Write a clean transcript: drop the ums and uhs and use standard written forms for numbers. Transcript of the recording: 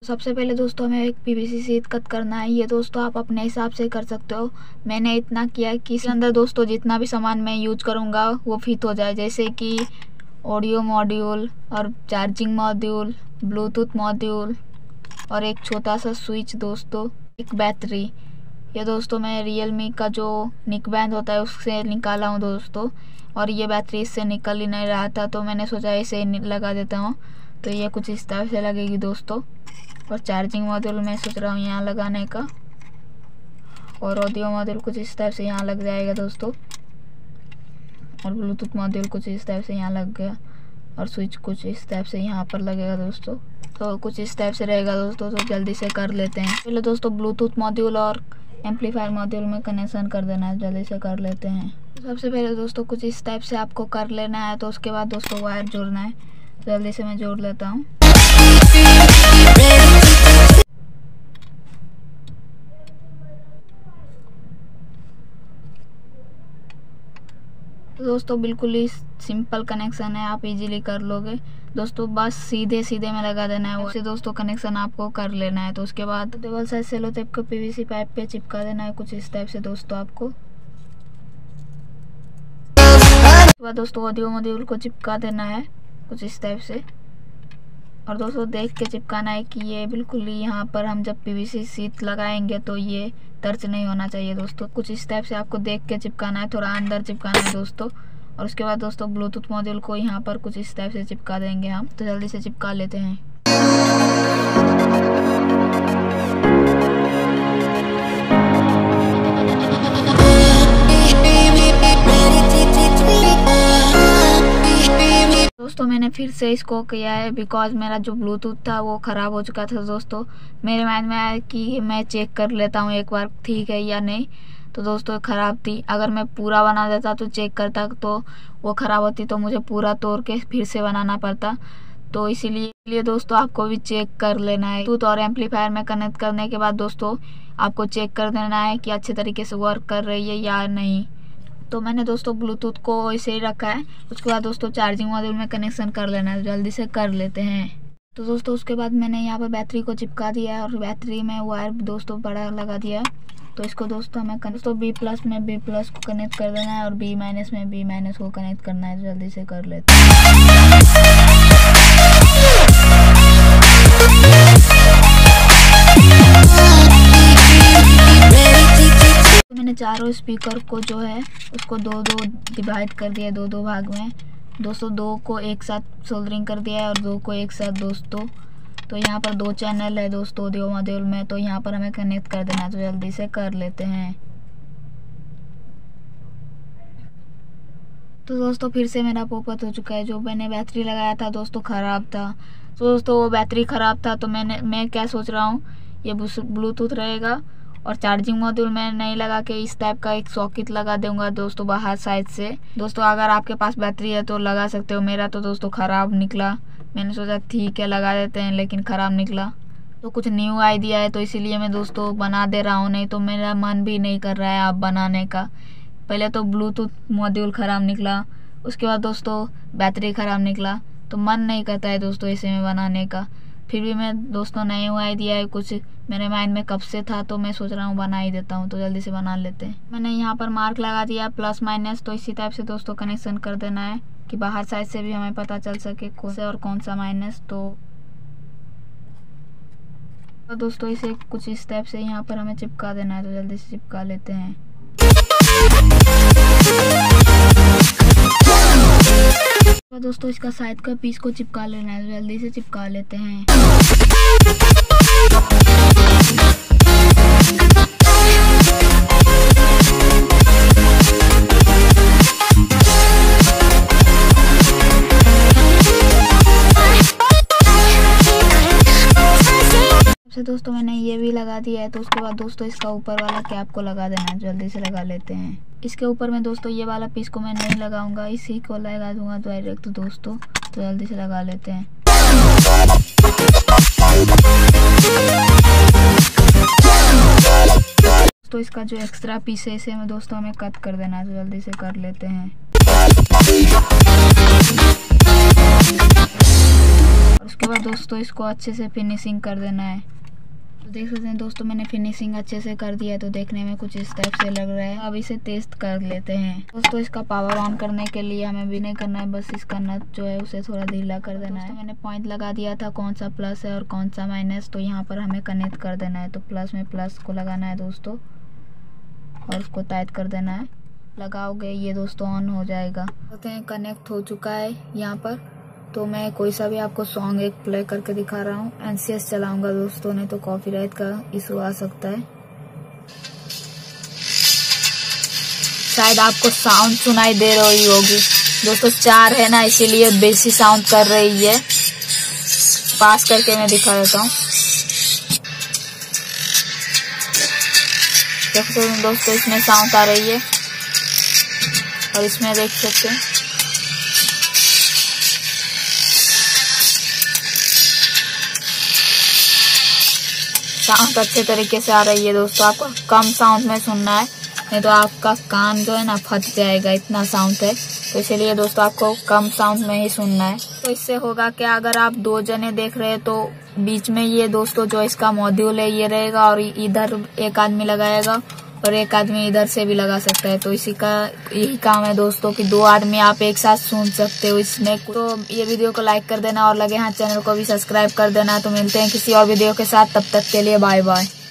सबसे पहले दोस्तों हमें एक पीवीसी शीट कट करना है। ये दोस्तों आप अपने हिसाब से कर सकते हो। मैंने इतना किया कि इसके अंदर दोस्तों जितना भी सामान मैं यूज करूँगा वो फिट हो जाए, जैसे कि ऑडियो मॉड्यूल और चार्जिंग मॉड्यूल, ब्लूटूथ मॉड्यूल और एक छोटा सा स्विच दोस्तों, एक बैटरी। ये दोस्तों मैं रियलमी का जो निक बैंड होता है उससे निकाला हूँ दोस्तों, और ये बैटरी इससे निकल ही नहीं रहा था तो मैंने सोचा इसे लगा देता हूँ। तो ये कुछ इस तरह से लगेगी दोस्तों। और चार्जिंग मॉड्यूल मैं सोच रहा हूँ यहाँ लगाने का, और ऑडियो मॉड्यूल कुछ इस तरह से यहाँ लग जाएगा दोस्तों, और ब्लूटूथ मॉड्यूल कुछ इस तरह से यहाँ लग गया, और स्विच कुछ इस टाइप से यहाँ पर लगेगा दोस्तों। तो कुछ इस टाइप से रहेगा दोस्तों। तो जल्दी से कर लेते हैं। पहले दोस्तों ब्लूटूथ मॉड्यूल और एम्पलीफायर मॉड्यूल में कनेक्शन कर देना है, जल्दी से कर लेते हैं। सबसे पहले दोस्तों कुछ इस टाइप से आपको कर लेना है। तो उसके बाद दोस्तों वायर जोड़ना है, जल्दी से मैं जोड़ लेता हूँ। तो दोस्तों बिल्कुल ही सिंपल कनेक्शन है, आप इजीली कर लोगे दोस्तों। बस सीधे सीधे में लगा देना है वैसे दोस्तों, कनेक्शन आपको कर लेना है। तो उसके बाद डबल साइड सेलो टेप को पीवीसी पाइप पे चिपका देना है कुछ इस टाइप से दोस्तों आपको। उसके बाद दोस्तों ऑडियो मॉड्यूल को चिपका देना है कुछ इस टाइप से, और दोस्तों देख के चिपकाना है कि ये बिल्कुल ही यहाँ पर हम जब पीवीसी शीट लगाएंगे तो ये दर्ज नहीं होना चाहिए दोस्तों। कुछ इस टाइप से आपको देख के चिपकाना है, थोड़ा अंदर चिपकाना है दोस्तों। और उसके बाद दोस्तों ब्लूटूथ मॉड्यूल को यहाँ पर कुछ इस टाइप से चिपका देंगे हम। तो जल्दी से चिपका लेते हैं। दोस्तों मैंने फिर से इसको किया है बिकॉज मेरा जो ब्लूटूथ था वो ख़राब हो चुका था दोस्तों। मेरे माइंड में आया कि मैं चेक कर लेता हूँ एक बार ठीक है या नहीं। तो दोस्तों ख़राब थी, अगर मैं पूरा बना देता तो चेक करता तो वो ख़राब होती, तो मुझे पूरा तोड़ के फिर से बनाना पड़ता। तो इसीलिए दोस्तों आपको भी चेक कर लेना है। ब्लूटूथ और एम्पलीफायर में कनेक्ट करने के बाद दोस्तों आपको चेक कर देना है कि अच्छे तरीके से वर्क कर रही है या नहीं। तो मैंने दोस्तों ब्लूटूथ को ऐसे ही रखा है। उसके बाद दोस्तों चार्जिंग मॉड्यूल में कनेक्शन कर लेना है, जल्दी से कर लेते हैं। तो दोस्तों उसके बाद मैंने यहाँ पर बैटरी को चिपका दिया है, और बैटरी में वायर दोस्तों बड़ा लगा दिया है। तो इसको दोस्तों हमें दोस्तों B+ में B+ को कनेक्ट कर देना है, और B- में B- को कनेक्ट करना है, जल्दी से कर लेते हैं। तो मैंने चारों स्पीकर को जो है उसको दो डिवाइड कर दिया, दो भाग में दोस्तों। 2 को एक साथ सोल्डरिंग कर दिया है और 2 को एक साथ दोस्तों। तो यहाँ पर 2 चैनल है दोस्तों ऑडियो मॉड्यूल में, तो यहाँ पर हमें कनेक्ट कर देना है। तो जल्दी से कर लेते हैं। तो दोस्तों फिर से मेरा पोपट हो चुका है। जो मैंने बैटरी लगाया था दोस्तों ख़राब था। तो दोस्तों वो बैटरी ख़राब था, तो मैं क्या सोच रहा हूँ, ये ब्लूटूथ रहेगा और चार्जिंग मॉड्यूल में नहीं लगा के इस टाइप का एक सॉकेट लगा दूंगा दोस्तों बाहर साइड से। दोस्तों अगर आपके पास बैटरी है तो लगा सकते हो। मेरा तो दोस्तों ख़राब निकला, मैंने सोचा ठीक है लगा देते हैं, लेकिन ख़राब निकला। तो कुछ न्यू आइडिया है तो इसीलिए मैं दोस्तों बना दे रहा हूँ, नहीं तो मेरा मन भी नहीं कर रहा है अब बनाने का। पहले तो ब्लूटूथ मॉड्यूल ख़राब निकला, उसके बाद दोस्तों बैटरी ख़राब निकला, तो मन नहीं करता है दोस्तों इसे में बनाने का। फिर भी मैं दोस्तों नए आइडिया है, कुछ मेरे माइंड में कब से था, तो मैं सोच रहा हूँ बना ही देता हूँ। तो जल्दी से बना लेते हैं। मैंने यहाँ पर मार्क लगा दिया +- तो इसी टाइप से दोस्तों कनेक्शन कर देना है कि बाहर साइड से भी हमें पता चल सके कौन से और कौन सा माइनस। तो दोस्तों इसे कुछ इस टाइप से यहाँ पर हमें चिपका देना है। तो जल्दी से चिपका लेते हैं। तो दोस्तों इसका साइड का पीस को चिपका लेना है, जल्दी से चिपका लेते हैं। दोस्तों मैंने ये भी लगा दिया है। तो उसके बाद दोस्तों इसका ऊपर वाला कैप को लगा देना है, जल्दी से लगा लेते हैं। इसके ऊपर में दोस्तों ये वाला पीस को मैं नहीं लगाऊंगा, इसी को लगा दूंगा डायरेक्ट दोस्तों। तो जल्दी से लगा लेते हैं। तो इसका जो एक्स्ट्रा पीस है इसे में दोस्तों हमें कट कर देना है। तो जल्दी से कर लेते हैं। और उसके बाद दोस्तों इसको अच्छे से फिनिशिंग कर देना है। तो देख सकते हैं दोस्तों मैंने फिनिशिंग अच्छे से कर दिया है, तो देखने में कुछ इस टाइप से लग रहा है। अब इसे टेस्ट कर लेते हैं। दोस्तों इसका पावर ऑन करने के लिए हमें भी नहीं करना है, बस इसका नट जो है उसे थोड़ा ढीला कर देना है। मैंने पॉइंट लगा दिया था कौन सा प्लस है और कौन सा माइनस, तो यहाँ पर हमें कनेक्ट कर देना है। तो प्लस में प्लस को लगाना है दोस्तों और उसको टाइट कर देना है। लगाओगे ये दोस्तों ऑन हो जाएगा। कहते हैं कनेक्ट हो चुका है यहाँ पर। तो मैं कोई सा भी आपको सॉन्ग एक प्ले करके दिखा रहा हूँ। एनसीएस चलाऊंगा दोस्तों, नहीं तो कॉपीराइट का इशू आ सकता है। शायद आपको साउंड सुनाई दे रही होगी दोस्तों, 4 है ना इसीलिए बेसी साउंड कर रही है। पास करके मैं दिखा देता हूँ। देखो दोस्तों इसमें साउंड आ रही है और इसमें देख सकते हैं साउंड अच्छे तरीके से आ रही है दोस्तों। आपको कम साउंड में सुनना है, नहीं तो आपका कान जो है ना फट जाएगा, इतना साउंड है। तो इसलिए दोस्तों आपको कम साउंड में ही सुनना है। तो इससे होगा क्या, अगर आप 2 जने देख रहे हैं तो बीच में ये दोस्तों जो इसका मॉड्यूल है ये रहेगा और इधर एक आदमी लगाएगा और एक आदमी इधर से भी लगा सकता है। तो इसी का यही काम है दोस्तों कि 2 आदमी आप एक साथ सुन सकते हो इसमें। तो ये वीडियो को लाइक कर देना और लगे हाथ चैनल को भी सब्सक्राइब कर देना। तो मिलते हैं किसी और वीडियो के साथ, तब तक के लिए बाय बाय।